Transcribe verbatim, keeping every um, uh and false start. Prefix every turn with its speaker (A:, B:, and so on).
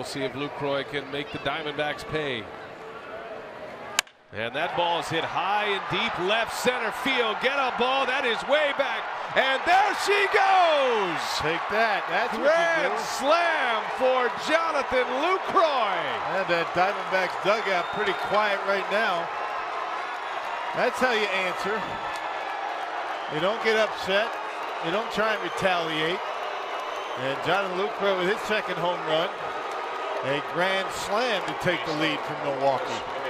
A: we'll see if Lucroy can make the Diamondbacks pay. And that ball is hit high and deep left center field. Get a ball that is way back, and there she goes.
B: Take that. That's
A: grand slam for Jonathan Lucroy.
B: And that Diamondbacks dugout pretty quiet right now. That's how you answer. You don't get upset. You don't try and retaliate. And Jonathan Lucroy with his second home run. A grand slam to take the lead from Milwaukee.